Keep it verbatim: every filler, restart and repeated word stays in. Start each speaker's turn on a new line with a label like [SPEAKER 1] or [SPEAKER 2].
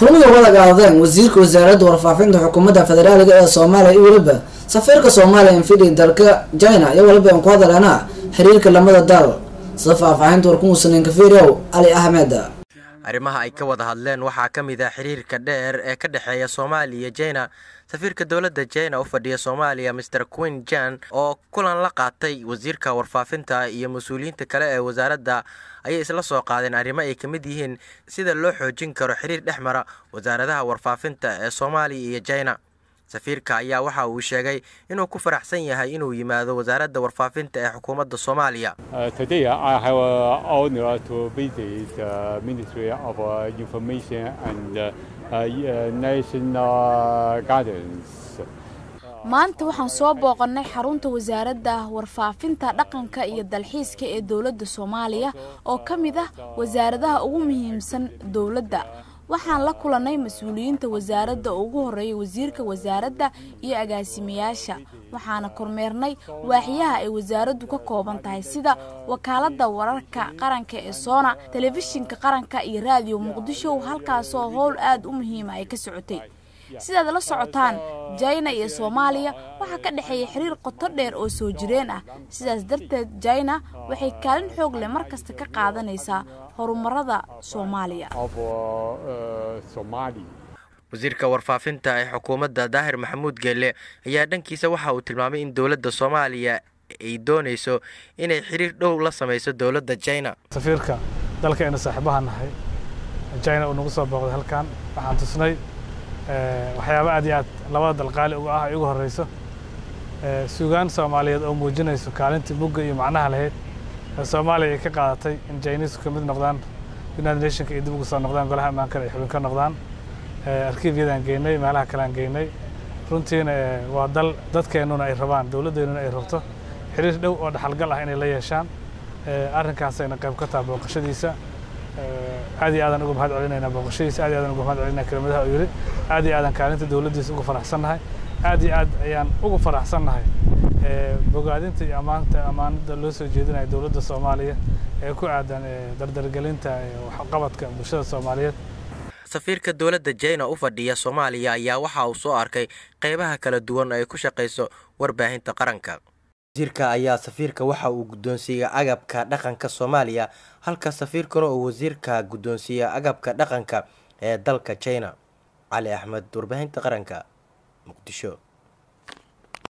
[SPEAKER 1] kulmiga wada qaadeen wasiirka wasaaradda warfaafinta xukuumadda federaalka ee Soomaaliya iyo waliba safiirka Soomaaliya in fidin dalka China iyo waliba ku hadalana xiriirka lamada dal safaafahinta warkuusan ka fiiriyo Ali Ahmed.
[SPEAKER 2] arrimaha ay ka wada hadleen waxaa ka mid ah xiriirka dheer ee ka dhaxeeya Soomaaliya iyo China. safiirka dawladda China u fadhiya Soomaaliya Mister Queen Jan oo kulan la qaatay wasiirka warfaafinta iyo mas'uuliyiinta kale ee wasaaradda ayay isla soo qaadeen arrimo ay ka mid yihiin sida loo xoojin karo xiriir dhexmara wasaaradaha warfaafinta ee Soomaaliya iyo China. safiirka ayaa waxa uu sheegay inuu ku faraxsan yahay inuu yimaado wasaaradda warfaafinta ee xukuumadda Soomaaliya.
[SPEAKER 3] Today I have an honor to visit the Ministry of Information and National Gardens.
[SPEAKER 4] maanta waxaan soo booqannay xarunta wasaaradda warfaafinta dhaqanka iyo dalxiiska ee dawladda Soomaaliya oo ka mid ah wasaaradaha ugu muhiimsan dawladda. waxaan la kulanay mas'uuliyiinta wasaaradda ugu horeeyay wasiirka wasaaradda iyo agaasimayaasha. waxaana kormeernay waaxyaha ay wasaaraddu ka kooban tahay sida wakaaladda wararka qaranka ee Soona, telefishinka qaranka iyo raadiyo Muqdisho, halkaas oo howl aad u muhiim ah ay ka socotay. sidaad la socotaan China iyo Soomaaliya waxa ka dhaxeeya xiriir qoto dheer oo soo jireen ah. sidaas darteed China waxay kaalin xoog leh markasta ka qaadanaysaa horumarada Soomaaliya.
[SPEAKER 2] wasiirka warfaafinta ee xukuumadda Daahir Maxamuud Geelle ayaa dhankiisa waxa uu tilmaamay in dawladda Soomaaliya ay doonayso inay xiriir dhow la sameyso dawladda China.
[SPEAKER 5] safiirka dalkeena saaxiibaha nahay China oo nagu soo booqday halkan waxaan tusnay waxyaabo aad iyo aad labada dal qaali uga ah ugu horeyso suugaan Soomaaliyeed oo muujinayso kaalinta mugga iyo macnaha lahayd Soomaaliya ay ka qaadatay in Chinese ka mid noqdaan United Nations iyo dib ugu soo noqdaan golaha ammaanka ay xubin ka noqdaan arkiifyadan geynay meelaha kale aan geynay. runtiina waa dal dadkeenuna ay rabaan dawladdeennuna ay rabto xiriir dhow oo dhaxalgal ah inay la yeeshaan. arrinkaas ayna qayb ka tahay booqashadiisa. aad iyo aadan uga mahad celinayna booqashadiisa aad iyo aadan uga mahad celinayna kelmadaha uu yiri aad iyo aadan kaalinta dawladdiisa ugu faraxsanahay aad iyo aad ayaan ugu faraxsanahay ee bogaadinta iyo amaanta amaanada loo soo jeedinayo dawladda Soomaaliya ee ku aadan dardargelinta waxqabadka bulshada Soomaaliyeed.
[SPEAKER 2] safiirka dawladda China u fadhiya Soomaaliya ayaa waxa uu soo arkay qaybaha kala duwan ay ku shaqeyso warbaahinta qaranka. wasiirka ayaa safiirka waxa uu guddoonsiiyay agabka dhaqanka Soomaaliya halka safiirkuna uu wasiirka guddoonsiiyay agabka dhaqanka ee dalka China. Ali Ahmed, warbaahinta qaranka, Muqdisho.